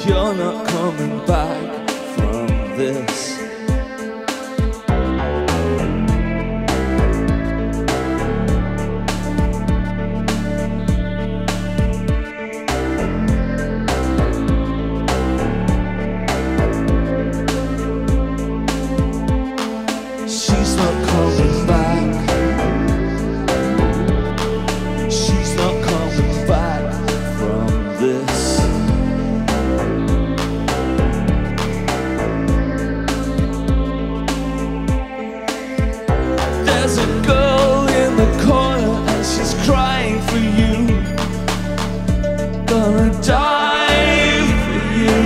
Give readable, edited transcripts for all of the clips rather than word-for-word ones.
You're not coming back from this. She's not coming back. She's not coming back from this. There's a girl in the corner and she's crying for you. Gonna die for you.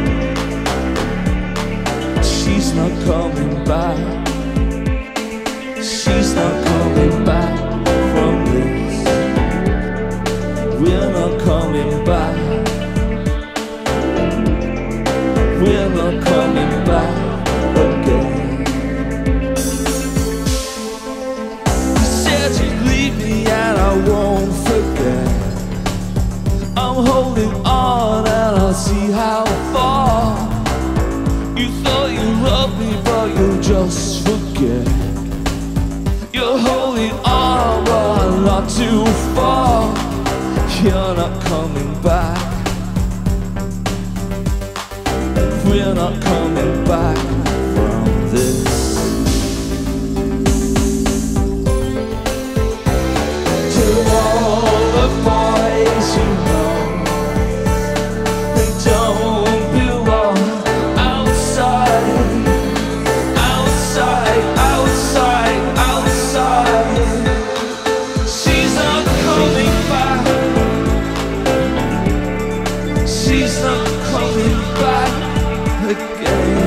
She's not coming back. She's not coming back from this. We're not coming back. We're not coming back again. You said you'd leave me and I won't forget. I'm holding on and I'll see how far. You thought you loved me but you'll just forget. You're holding on, but I'm not too far. You're not coming back. We're not coming back from this. To all the boys you know, they don't belong outside, outside, outside, outside. She's not coming back. She's not coming back again.